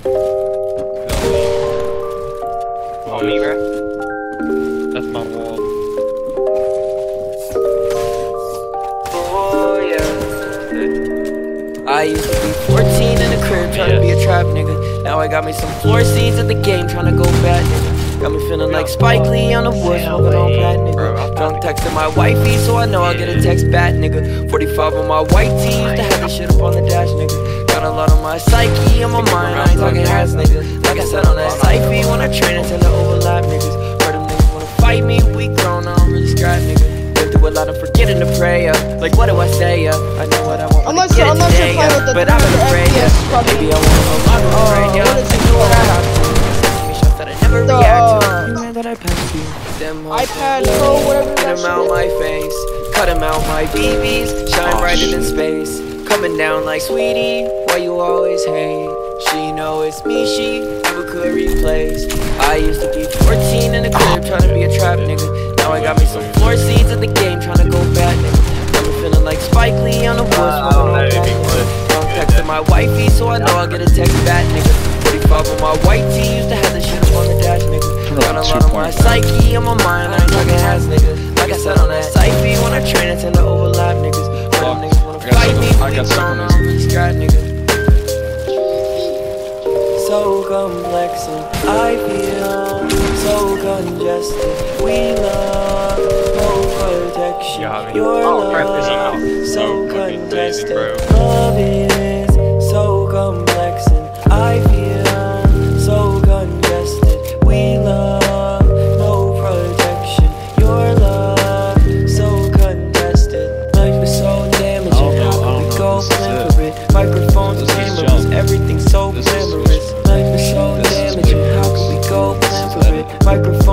On me, bro. That's my wall. Oh yeah. I used to be 14 in the crib trying to be a trap nigga. Now I got me some floor seats at the game trying to go bad nigga. Got me feeling like Spike Lee on the wood smoking on pad nigga. Drunk texting my wifey so I know I'll get a text back nigga. 45 on my white tee, used to have this shit up on the dash nigga. Got a lot on my psyche, on my mind, I ain't talking ass nigga. Like I said on that psyche, when I train until I overlap niggas. Heard them niggas wanna fight me, we grown, I don't really scrap nigga. Been through a lot of forgetting to pray, like what do I say, I know what I want, I'm not sure today, but I'm afraid, maybe I want a lot of rain, I know what I have to. That I never react to. You mad that I passed you? Them iPad Pro, whatever. Get them out my face, cut them out my BBs, shine brighter than space. Coming down like sweetie, why you always hate? She know it's me, she never could replace. I used to be 14 in the crib trying to be a trap nigga. Now I got me some floor seats at the game trying to go bad nigga. Got me feeling like Spike Lee on the woods smoking on that nigga. Don't text my wifey so I know I'll get a text back nigga. 45 on my white tee, used to have this shit up on the dash nigga. Got a lot on my psyche, on my mind, I ain't talking ass nigga. Like I said on that psyche, when I train until I overlap niggas. When them niggas wanna fight me, we grown, I don't really scrap nigga. So complex and I feel so congested. We love no protection. Your love so contested. Love is so complex and I feel so congested. We love no protection. Your love so contested. Life is so damaging. How can we go plan for it? Microphones and cameras, everything's so glamorous. Life is so damaging. How can we go plan for it? Microphones